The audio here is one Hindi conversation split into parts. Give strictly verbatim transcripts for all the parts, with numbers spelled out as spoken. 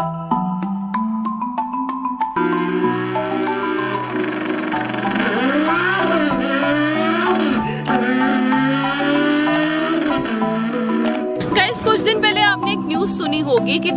गाइस, कुछ दिन पहले आपने एक न्यूज सुनी होगी कि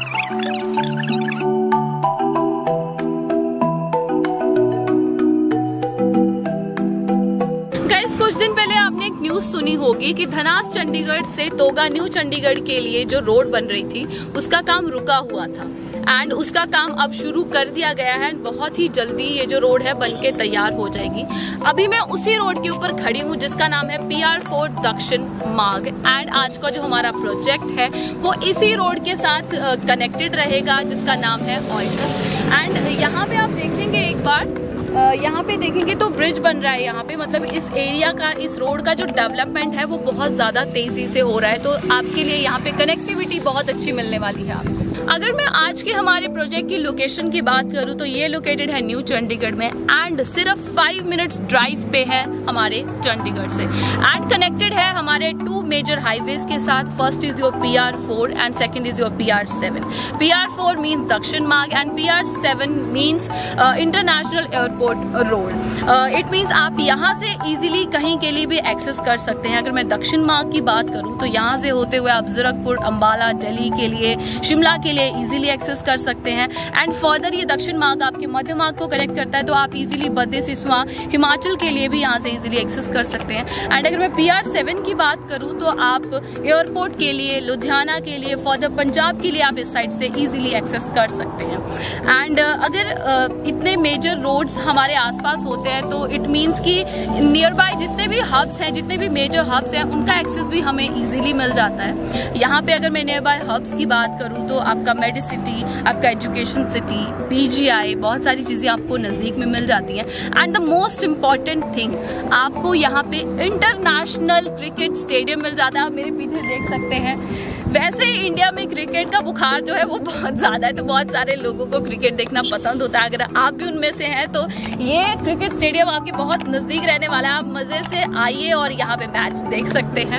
गाइस कुछ दिन पहले आपने एक न्यूज सुनी होगी कि धनास चंडीगढ़ से तोगा न्यू चंडीगढ़ के लिए जो रोड बन रही थी उसका काम रुका हुआ था एंड उसका काम अब शुरू कर दिया गया है एंड बहुत ही जल्दी ये जो रोड है बनके तैयार हो जाएगी। अभी मैं उसी रोड के ऊपर खड़ी हूँ जिसका नाम है पी आर फोर दक्षिण मार्ग एंड आज का जो हमारा प्रोजेक्ट है वो इसी रोड के साथ कनेक्टेड रहेगा जिसका नाम है ऑल्टस। एंड यहाँ पे आप देखेंगे एक बार, यहाँ पे देखेंगे तो ब्रिज बन रहा है यहाँ पे, मतलब इस एरिया का, इस रोड का जो डेवलपमेंट है वो बहुत ज्यादा तेजी से हो रहा है। तो आपके लिए यहाँ पे कनेक्टिविटी बहुत अच्छी मिलने वाली है आपको। अगर मैं आज के हमारे प्रोजेक्ट की लोकेशन की बात करूँ तो ये लोकेटेड है न्यू चंडीगढ़ में एंड सिर्फ फाइव मिनट्स ड्राइव पे है हमारे चंडीगढ़ से एंड कनेक्टेड है हमारे टू मेजर हाईवेज के साथ। First is your P R four and second is your P R seven. P R four means Dakshin Marg and P R seven means international airport road. It means आप यहाँ से इजीली कहीं के लिए भी एक्सेस कर सकते हैं। अगर मैं दक्षिण मार्ग की बात करूँ तो यहाँ से होते हुए आप जीरकपुर, अम्बाला, दिल्ली के लिए, शिमला के लिए इजीली एक्सेस कर सकते हैं एंड फर्दर ये दक्षिण मार्ग आपके मध्य मार्ग को कनेक्ट करता है तो आप इजीली बद्दी, सिसवा, हिमाचल के लिए भी यहाँ से इजीली एक्सेस कर सकते हैं। एंड अगर मैं पी आर सेवन की बात करूँ तो आप एयरपोर्ट के लिए, लुधियाना के लिए, फर्दर पंजाब के लिए आप इस साइड से इजीली एक्सेस कर सकते हैं। एंड uh, अगर uh, इतने मेजर रोड्स हमारे आसपास होते हैं तो इट मीन्स कि नियर बाय जितने भी हब्स हैं, जितने भी मेजर हब्स हैं, उनका एक्सेस भी हमें इजीली मिल जाता है। यहाँ पे अगर मैं नियर बाय हब्स की बात करूँ तो आपका मेडिसिटी, आपका education city, P G I, बहुत सारी चीजें आपको नजदीक में मिल जाती हैं। And the most important thing, आपको यहाँ पे इंटरनेशनल क्रिकेट स्टेडियम मिल जाता है। आप मेरे पीछे देख सकते हैं। वैसे ही इंडिया में क्रिकेट का बुखार जो है वो बहुत ज्यादा है तो बहुत सारे लोगों को क्रिकेट देखना पसंद होता है। अगर आप भी उनमें से हैं तो ये क्रिकेट स्टेडियम आपके बहुत नजदीक रहने वाला है। आप मजे से आइए और यहाँ पे मैच देख सकते हैं।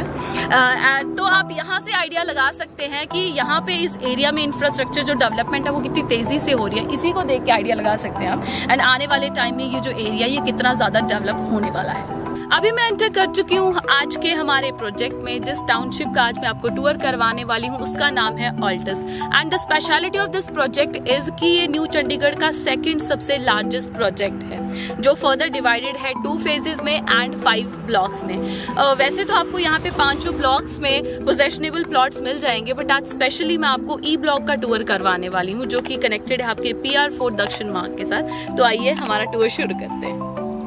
आ, तो आप यहाँ से आइडिया लगा सकते हैं कि यहाँ पे इस एरिया में इंफ्रास्ट्रक्चर जो डेवलपमेंट है वो कितनी तेजी से हो रही है। इसी को देख के आइडिया लगा सकते हैं आप एंड आने वाले टाइम में ये जो एरिया ये कितना ज्यादा डेवलप होने वाला है। अभी मैं एंटर कर चुकी हूँ आज के हमारे प्रोजेक्ट में। जिस टाउनशिप का आज मैं आपको टूर करवाने वाली हूँ उसका नाम है Altus and the speciality of this project is कि ये न्यू चंडीगढ़ का सेकंड सबसे लार्जेस्ट प्रोजेक्ट है जो फर्दर डिवाइडेड है टू फेजेस में एंड फाइव ब्लॉक्स में। uh, वैसे तो आपको यहाँ पे पांचों ब्लॉक्स में पोजेशनेबल प्लॉट्स मिल जाएंगे बट आज स्पेशली मैं आपको ई ब्लॉक का टूर करवाने वाली हूँ जो कि कनेक्टेड है आपके पी आर फोर दक्षिण मार्ग के साथ। तो आइए हमारा टूर शुरू करते हैं।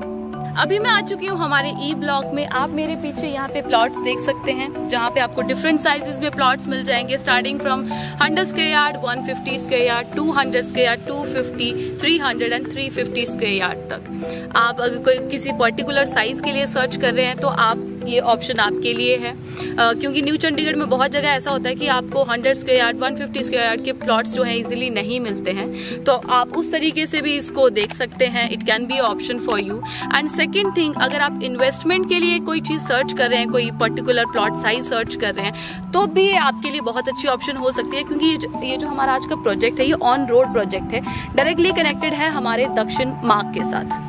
अभी मैं आ चुकी हूँ हमारे ई ब्लॉक में। आप मेरे पीछे यहाँ पे प्लॉट्स देख सकते हैं जहाँ पे आपको डिफरेंट साइजेस में प्लॉट्स मिल जाएंगे, starting from hundred square yard, one fifty square yard, two hundred square yard, two fifty, three hundred and three fifty square yard तक। आप अगर कोई किसी पर्टिकुलर साइज के लिए सर्च कर रहे हैं तो आप ये ऑप्शन आपके लिए है। uh, क्योंकि न्यू चंडीगढ़ में बहुत जगह ऐसा होता है कि आपको hundred square yard, one fifty square yard के प्लॉट्स जो हैं इजीली नहीं मिलते हैं, तो आप उस तरीके से भी इसको देख सकते हैं। It can be option for you. And second thing, अगर आप इन्वेस्टमेंट के लिए कोई चीज सर्च कर रहे हैं, कोई पर्टिकुलर प्लॉट साइज सर्च कर रहे हैं तो भी आपके लिए बहुत अच्छी ऑप्शन हो सकती है क्योंकि ये जो, ये जो हमारा आज का प्रोजेक्ट है ये ऑन रोड प्रोजेक्ट है, डायरेक्टली कनेक्टेड है हमारे दक्षिण मार्ग के साथ।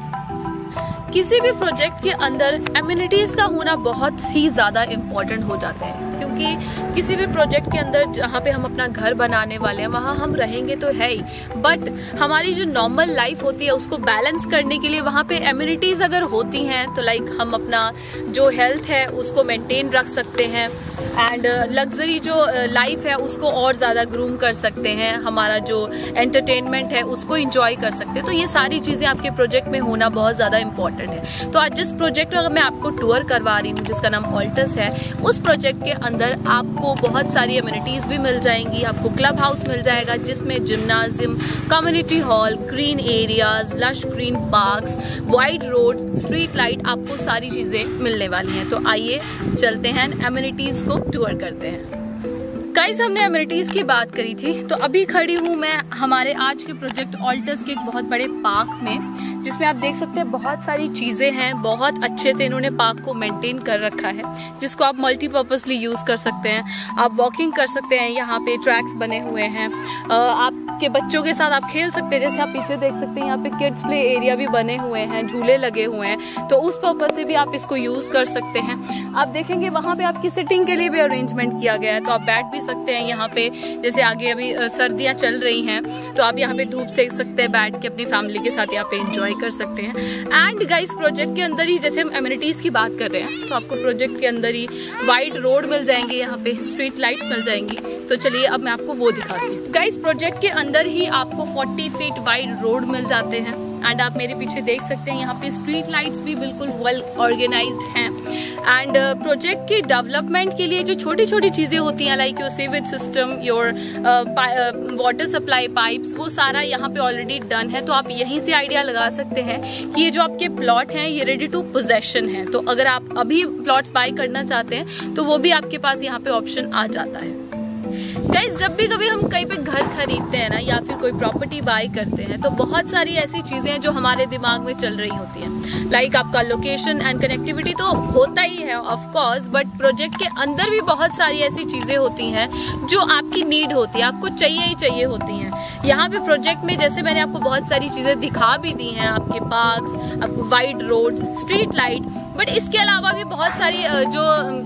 किसी भी प्रोजेक्ट के अंदर एमिनिटीज का होना बहुत ही ज्यादा इम्पोर्टेंट हो जाते हैं क्योंकि किसी भी प्रोजेक्ट के अंदर जहाँ पे हम अपना घर बनाने वाले हैं वहाँ हम रहेंगे तो है ही, बट हमारी जो नॉर्मल लाइफ होती है उसको बैलेंस करने के लिए वहाँ पे एमिनिटीज अगर होती हैं तो लाइक हम अपना जो हेल्थ है उसको मेंटेन रख सकते हैं एंड लग्जरी जो लाइफ है उसको और ज़्यादा ग्रूम कर सकते हैं, हमारा जो एंटरटेनमेंट है उसको इंजॉय कर सकते हैं। तो ये सारी चीज़ें आपके प्रोजेक्ट में होना बहुत ज़्यादा इंपॉर्टेंट है। तो आज जिस प्रोजेक्ट में मैं आपको टूर करवा रही हूँ जिसका नाम ऑल्टस है, उस प्रोजेक्ट के अंदर आपको बहुत सारी एमिनिटीज़ भी मिल जाएंगी। आपको क्लब हाउस मिल जाएगा जिसमें gymnasium, community hall, green areas, lush green parks, wide roads, street light, आपको सारी चीज़ें मिलने वाली हैं। तो आइए चलते हैं एमिनिटीज़ को टूर करते हैं। गाइस, हमने एमिनिटीज की बात करी थी तो अभी खड़ी हूँ मैं हमारे आज के प्रोजेक्ट ऑल्टस के एक बहुत बड़े पार्क में जिसमें आप देख सकते हैं बहुत सारी चीजें हैं। बहुत अच्छे से इन्होंने पार्क को मेंटेन कर रखा है जिसको आप मल्टीपर्पजली यूज कर सकते हैं। आप वॉकिंग कर सकते हैं, यहाँ पे ट्रैक्स बने हुए हैं। आप आपके बच्चों के साथ आप खेल सकते हैं। जैसे आप पीछे देख सकते हैं यहाँ पे किड्स प्ले एरिया भी बने हुए हैं, झूले लगे हुए हैं, तो उस पर्पज से भी आप इसको यूज कर सकते हैं। आप देखेंगे वहाँ पे आपकी सिटिंग के लिए भी अरेंजमेंट किया गया है, तो आप बैठ भी सकते हैं यहाँ पे। जैसे आगे अभी सर्दियाँ चल रही हैं तो आप यहाँ पे धूप सेक सकते हैं, बैठ के अपनी फैमिली के साथ यहाँ पे एंजॉय कर सकते हैं। एंड गाइस प्रोजेक्ट के अंदर ही जैसे हम एमिनिटीज की बात कर रहे हैं तो आपको प्रोजेक्ट के अंदर ही वाइड रोड मिल जाएंगे, यहाँ पे स्ट्रीट लाइट्स मिल जाएंगी। तो चलिए अब मैं आपको वो दिखाती हूँ। गाइस प्रोजेक्ट के अंदर ही आपको चालीस फीट वाइड रोड मिल जाते हैं। एंड आप मेरे पीछे देख सकते हैं यहाँ पे स्ट्रीट लाइट्स भी बिल्कुल वेल ऑर्गेनाइज्ड हैं। एंड प्रोजेक्ट के डेवलपमेंट के लिए जो छोटी छोटी चीजें होती हैं like your sewage system, your water supply pipes, वो सारा यहाँ पे ऑलरेडी डन है। तो आप यहीं से आइडिया लगा सकते हैं कि ये जो आपके प्लॉट हैं ये रेडी टू पोजेशन है। तो अगर आप अभी प्लॉट्स बाय करना चाहते हैं तो वो भी आपके पास यहाँ पे ऑप्शन आ जाता है। गाइस जब भी कभी हम कहीं पे घर खरीदते हैं ना या फिर कोई प्रॉपर्टी बाय करते हैं तो बहुत सारी ऐसी चीजें हैं जो हमारे दिमाग में चल रही होती हैं। लाइक आपका लोकेशन एंड कनेक्टिविटी तो होता ही है ऑफ कोर्स, बट प्रोजेक्ट के अंदर भी बहुत सारी ऐसी चीजें होती हैं जो आपकी नीड होती है, आपको चाहिए ही चाहिए होती हैं। यहाँ पे प्रोजेक्ट में जैसे मैंने आपको बहुत सारी चीजें दिखा भी दी हैं, आपके पार्क्स, आपको wide road, street light, but इसके अलावा भी बहुत सारी जो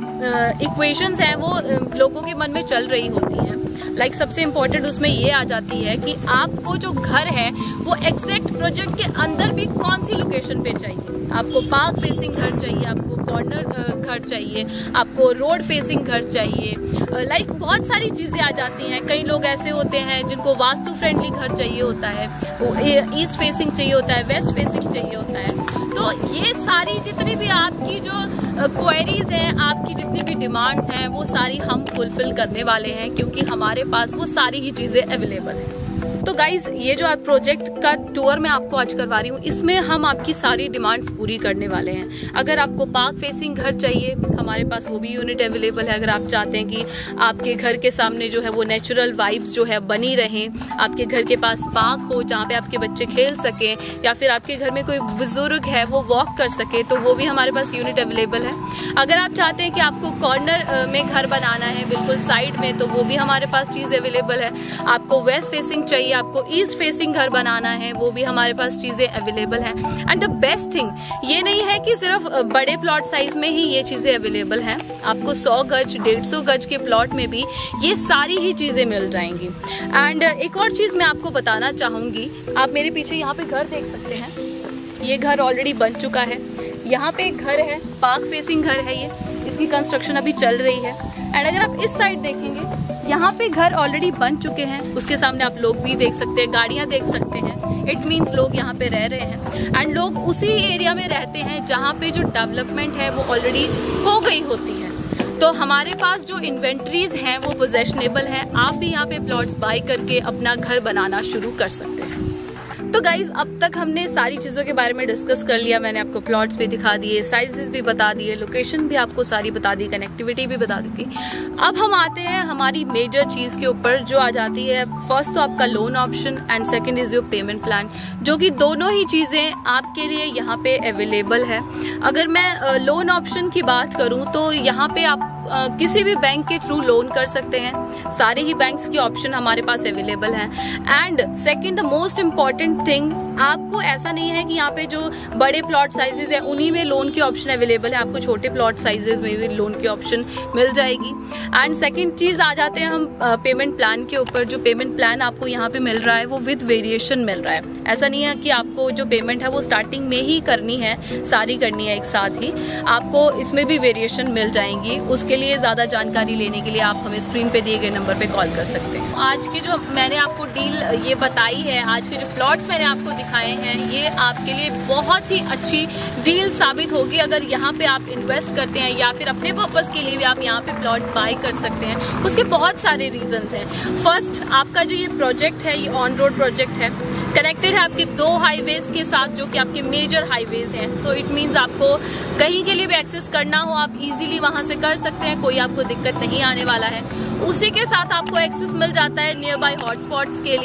इक्वेशंस हैं वो लोगों के मन में चल रही होती हैं। लाइक like, सबसे इम्पोर्टेंट उसमें ये आ जाती है कि आपको जो घर है वो एग्जैक्ट प्रोजेक्ट के अंदर भी कौन सी लोकेशन पे चाहिए। आपको पार्क फेसिंग घर चाहिए, आपको कॉर्नर घर चाहिए, आपको रोड फेसिंग घर चाहिए। लाइक like, बहुत सारी चीजें आ जाती हैं। कई लोग ऐसे होते हैं जिनको वास्तु फ्रेंडली घर चाहिए होता है, ईस्ट फेसिंग चाहिए होता है, वेस्ट फेसिंग चाहिए होता है। तो ये सारी जितनी भी आपकी जो क्वेरीज हैं, आपकी जितनी भी डिमांड्स हैं, वो सारी हम फुलफिल करने वाले हैं क्योंकि हमारे पास वो सारी ही चीजें अवेलेबल हैं। तो गाइज ये जो आप प्रोजेक्ट का टूर मैं आपको आज करवा रही हूँ इसमें हम आपकी सारी डिमांड्स पूरी करने वाले हैं। अगर आपको पार्क फेसिंग घर चाहिए हमारे पास वो भी यूनिट अवेलेबल है। अगर आप चाहते हैं कि आपके घर के सामने जो है वो नेचुरल वाइब्स जो है बनी रहें, आपके घर के पास पार्क हो जहाँ पे आपके बच्चे खेल सकें, या फिर आपके घर में कोई बुजुर्ग है वो वॉक कर सके, तो वो भी हमारे पास यूनिट अवेलेबल है। अगर आप चाहते हैं कि आपको कॉर्नर में घर बनाना है बिल्कुल साइड में, तो वो भी हमारे पास चीज अवेलेबल है। आपको वेस्ट फेसिंग चाहिए, आपको ईस्ट फेसिंग घर बनाना है, वो भी हमारे पास चीजें अवेलेबल हैं। एंड द बेस्ट थिंग ये नहीं है कि सिर्फ बड़े प्लॉट साइज में ही ये चीजें अवेलेबल हैं, आपको सौ गज डेढ़ सौ गज के प्लॉट में भी ये सारी ही चीजें मिल जाएंगी। एंड एक और चीज मैं आपको बताना चाहूंगी, आप मेरे पीछे यहाँ पे घर देख सकते हैं, ये घर ऑलरेडी बन चुका है। यहाँ पे एक घर है, पार्क फेसिंग घर है ये, इसकी कंस्ट्रक्शन अभी चल रही है। एंड अगर आप इस साइड देखेंगे यहाँ पे घर ऑलरेडी बन चुके हैं, उसके सामने आप लोग भी देख सकते हैं, गाड़ियां देख सकते हैं। इट मीन्स लोग यहाँ पे रह रहे हैं एंड लोग उसी एरिया में रहते हैं जहाँ पे जो डेवलपमेंट है वो ऑलरेडी हो गई होती है। तो हमारे पास जो इन्वेंट्रीज हैं वो पोजेशनेबल हैं, आप भी यहाँ पे प्लॉट्स बाय करके अपना घर बनाना शुरू कर सकते हैं। तो गाइज अब तक हमने सारी चीजों के बारे में डिस्कस कर लिया। मैंने आपको प्लॉट्स भी दिखा दिए, साइजेस भी बता दिए, लोकेशन भी आपको सारी बता दी, कनेक्टिविटी भी बता दी थी। अब हम आते हैं हमारी मेजर चीज के ऊपर जो आ जाती है, फर्स्ट तो आपका loan option and second is your payment plan, जो कि दोनों ही चीजें आपके लिए यहाँ पे अवेलेबल है। अगर मैं लोन ऑप्शन की बात करूँ तो यहाँ पे आप Uh, किसी भी बैंक के थ्रू लोन कर सकते हैं, सारे ही बैंक्स की ऑप्शन हमारे पास अवेलेबल है। And second the most important thing, आपको ऐसा नहीं है कि यहाँ पे जो बड़े प्लॉट साइजेस है उन्हीं में लोन की ऑप्शन अवेलेबल है, आपको छोटे प्लॉट साइजेस में भी लोन की ऑप्शन मिल जाएगी। एंड सेकंड चीज आ जाते हैं हम पेमेंट प्लान के ऊपर। जो पेमेंट प्लान आपको यहाँ पे मिल रहा है वो विद वेरिएशन मिल रहा है। ऐसा नहीं है कि आपको जो पेमेंट है वो स्टार्टिंग में ही करनी है, सारी करनी है एक साथ ही, आपको इसमें भी वेरिएशन मिल जाएंगी। उसके लिए ज्यादा जानकारी लेने के लिए आप हमें स्क्रीन पे दिए गए नंबर पे कॉल कर सकते हैं। आज की जो मैंने आपको डील ये बताई है, आज के जो प्लॉट्स मैंने आपको दिखाए हैं, ये आपके लिए बहुत ही अच्छी डील साबित होगी अगर यहाँ पे आप इन्वेस्ट करते हैं या फिर अपने पर्पस के लिए भी आप यहाँ पे प्लॉट्स बाय कर सकते हैं। उसके बहुत सारे रीजंस हैं। फर्स्ट, आपका जो ये प्रोजेक्ट है ये ऑन रोड प्रोजेक्ट है, कनेक्टेड है आपके दो हाईवेज के साथ जो कि आपके मेजर हाईवेज हैं। तो इट मींस आपको कहीं के लिए भी एक्सेस करना हो आप इजीली वहां से कर सकते हैं, कोई आपको दिक्कत नहीं आने वाला है। उसी के साथ आपको एक्सेस मिल जाता है नियर बाय हॉटस्पॉट्स के लिए,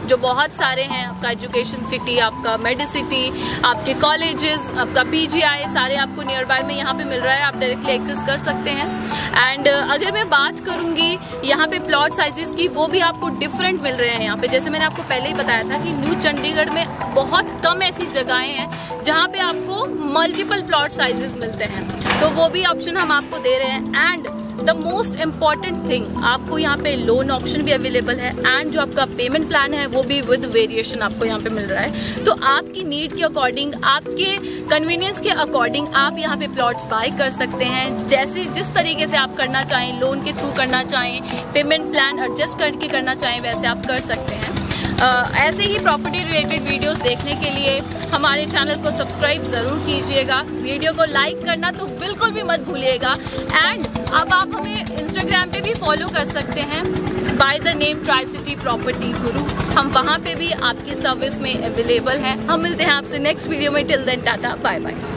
जो बहुत सारे हैं, आपका एजुकेशन सिटी, आपका मेडिसिटी, आपके कॉलेजेस, आपका पीजीआई, सारे आपको नियर बाय में यहाँ पे मिल रहा है, आप डायरेक्टली एक्सेस कर सकते हैं। एंड अगर मैं बात करूंगी यहाँ पे प्लॉट साइजेस की, वो भी आपको डिफरेंट मिल रहे हैं यहाँ पे। जैसे मैंने आपको पहले ही बताया था कि न्यू चंडीगढ़ में बहुत कम ऐसी जगहें हैं जहाँ पे आपको मल्टीपल प्लॉट साइजेस मिलते हैं, तो वो भी ऑप्शन हम आपको दे रहे हैं। And the most important thing, आपको यहाँ पे लोन ऑप्शन भी अवेलेबल है एंड जो आपका पेमेंट प्लान है वो भी विद वेरिएशन आपको यहाँ पे मिल रहा है। तो आपकी नीड के अकॉर्डिंग, आपके कन्वीनियंस के अकॉर्डिंग आप यहाँ पे प्लॉट्स बाय कर सकते हैं, जैसे जिस तरीके से आप करना चाहें, लोन के थ्रू करना चाहें, पेमेंट प्लान एडजस्ट करके करना चाहें, वैसे आप कर सकते हैं। Uh, ऐसे ही प्रॉपर्टी रिलेटेड वीडियोस देखने के लिए हमारे चैनल को सब्सक्राइब जरूर कीजिएगा, वीडियो को लाइक करना तो बिल्कुल भी मत भूलिएगा। एंड अब आप हमें इंस्टाग्राम पे भी फॉलो कर सकते हैं by the name Tricity Property Guru, हम वहाँ पे भी आपकी सर्विस में अवेलेबल हैं। हम मिलते हैं आपसे नेक्स्ट वीडियो में, till then tata bye bye.